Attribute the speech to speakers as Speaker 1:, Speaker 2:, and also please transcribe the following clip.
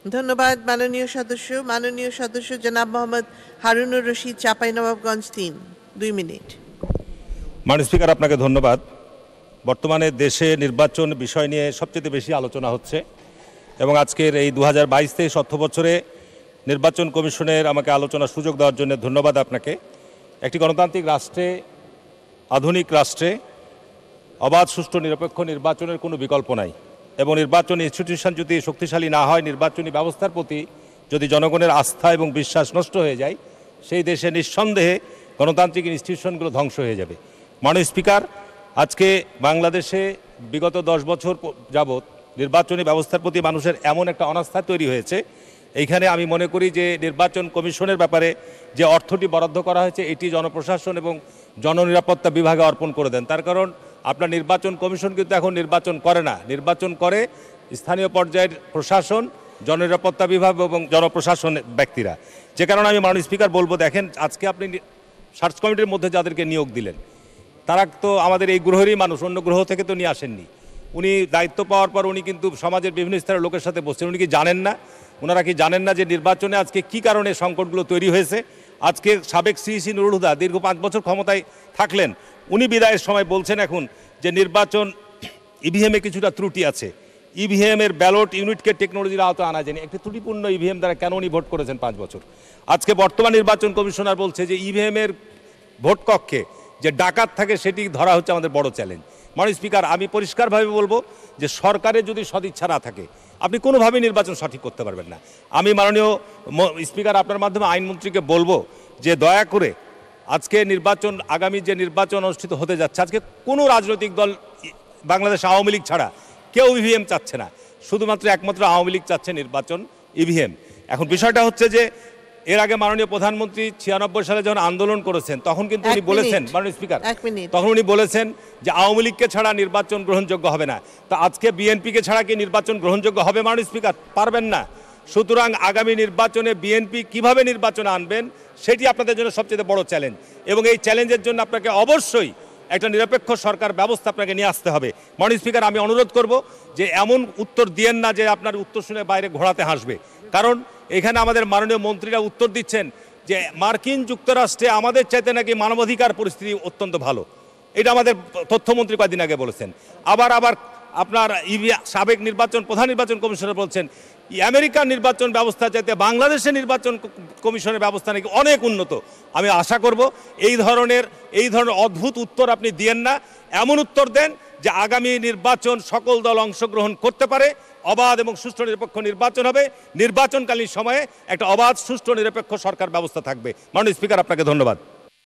Speaker 1: ধন্যবাদ মাননীয় সদস্য জনাব মোহাম্মদ হারুনুর রশিদ, চাঁপাইনবাবগঞ্জ ৩, ২ মিনিট।
Speaker 2: মাননীয় স্পিকার, আপনাকে ধন্যবাদ। বর্তমানে দেশে নির্বাচন বিষয় নিয়ে সবচেয়ে বেশি আলোচনা হচ্ছে এবং আজকের এই 2022-23 অর্থ বছরে নির্বাচন কমিশনের আমাকে আলোচনার সুযোগ দেওয়ার জন্য ধন্যবাদ আপনাকে। একটি গণতান্ত্রিক রাষ্ট্রে, আধুনিক রাষ্ট্রে অবাধ, সুষ্ঠু, নিরপেক্ষ নির্বাচনের কোনো বিকল্প নাই এবং নির্বাচন ইনস্টিটিউশন যদি শক্তিশালী না হয়, নির্বাচনী ব্যবস্থার প্রতি যদি জনগণের আস্থা এবং বিশ্বাস নষ্ট হয়ে যায়, সেই দেশে নিঃসন্দেহে গণতান্ত্রিক ইনস্টিটিউশনগুলো ধ্বংস হয়ে যাবে। মাননীয় স্পিকার, আজকে বাংলাদেশে বিগত 10 বছর যাবৎ নির্বাচনী ব্যবস্থার প্রতি মানুষের এমন একটা অনাস্থা তৈরি হয়েছে, এইখানে আমি মনে করি যে নির্বাচন কমিশনের ব্যাপারে যে অর্থটি বরাদ্দ করা হয়েছে এটি জনপ্রশাসন এবং জননিরাপত্তা বিভাগে অর্পণ করে দেন। তার কারণ আপনার নির্বাচন কমিশন কিন্তু এখন নির্বাচন করে না, নির্বাচন করে স্থানীয় পর্যায়ের প্রশাসন, জননিরাপত্তা বিভাগ এবং জনপ্রশাসন ব্যক্তিরা। যে কারণে আমি মাননীয় স্পিকার বলবো, দেখেন আজকে আপনি সার্চ কমিটির মধ্যে যাদেরকে নিয়োগ দিলেন তারা তো আমাদের এই গ্রহেরই মানুষ, অন্য গ্রহ থেকে তো নিয়ে আসেননি। উনি দায়িত্ব পাওয়ার পর উনি কিন্তু সমাজের বিভিন্ন স্তরের লোকের সাথে বসছেন। উনি কি জানেন না, ওনারা কি জানেন না যে নির্বাচনে আজকে কি কারণে সংকটগুলো তৈরি হয়েছে? আজকে সাবেক সিইসি নুরুল হুদা দীর্ঘ 5 বছর ক্ষমতায় থাকলেন, উনি বিদায়ের সময় বলছেন এখন যে নির্বাচন ইভিএমে কিছুটা ত্রুটি আছে, ইভিএমের ব্যালট ইউনিটকে টেকনোলজির আওতায় আনা যায়নি। একটি ত্রুটিপূর্ণ ইভিএম দ্বারা কেন উনি ভোট করেছেন 5 বছর? আজকে বর্তমান নির্বাচন কমিশনার বলছে যে ইভিএমের ভোট কক্ষে যে ডাকাত থাকে সেটি ধরা হচ্ছে আমাদের বড় চ্যালেঞ্জ। মাননীয় স্পিকার, আমি পরিষ্কারভাবে বলবো যে সরকারের যদি সদিচ্ছা না থাকে আপনি কোনোভাবেই নির্বাচন সঠিক করতে পারবেন না। আমি মাননীয় স্পিকার আপনার মাধ্যমে আইনমন্ত্রীকে বলবো যে দয়া করে আজকে নির্বাচন, আগামী যে নির্বাচন অনুষ্ঠিত হতে যাচ্ছে, আজকে কোনো রাজনৈতিক দল বাংলাদেশ আওয়ামী লীগ ছাড়া কেউ ইভিএম চাচ্ছে না, শুধুমাত্র একমাত্র আওয়ামী লীগ চাচ্ছে নির্বাচন ইভিএম। এখন বিষয়টা হচ্ছে যে এর আগে মাননীয় প্রধানমন্ত্রী 96 সালে যখন আন্দোলন করেছেন তখন কিন্তু উনি বলেছেন, মাননীয় স্পিকার, তখন উনি বলেছেন যে আওয়ামী লীগকে ছাড়া নির্বাচন গ্রহণযোগ্য হবে না। তো আজকে বিএনপিকে ছাড়া কি নির্বাচন গ্রহণযোগ্য হবে মাননীয় স্পিকার? পারবেন না। সুতরাং আগামী নির্বাচনে বিএনপি কিভাবে নির্বাচনে আনবেন সেটি আপনাদের জন্য সবচেয়ে বড় চ্যালেঞ্জ এবং এই চ্যালেঞ্জের জন্য আপনাকে অবশ্যই একটা নিরপেক্ষ সরকার ব্যবস্থা আপনাকে নিয়ে আসতে হবে। মাননীয় স্পিকার, আমি অনুরোধ করব যে এমন উত্তর দিয়েন না যে আপনার উত্তর শুনে বাইরে ঘোরাতে হাসবে। কারণ এখানে আমাদের মাননীয় মন্ত্রীরা উত্তর দিচ্ছেন যে মার্কিন যুক্তরাষ্ট্রে আমাদের চাইতে নাকি মানবাধিকার পরিস্থিতি অত্যন্ত ভালো, এটা আমাদের তথ্যমন্ত্রী কয়েকদিন আগে বলেছেন। আবার আপনার সাবেক প্রধান নির্বাচন কমিশনার বলছেন আমেরিকার নির্বাচন ব্যবস্থা চাইতে বাংলাদেশের নির্বাচন কমিশনের ব্যবস্থা নাকি অনেক উন্নত। আমি আশা করব এই ধরনের অদ্ভুত উত্তর আপনি দিয়েন না, এমন উত্তর দেন যে আগামী নির্বাচন সকল দল অংশগ্রহণ করতে পারে, অবাধ এবং সুষ্ঠু নিরপেক্ষ নির্বাচন হবে, নির্বাচনকালীন সময়ে একটা অবাধ সুষ্ঠু নিরপেক্ষ সরকার ব্যবস্থা থাকবে। মাননীয় স্পিকার, আপনাকে ধন্যবাদ।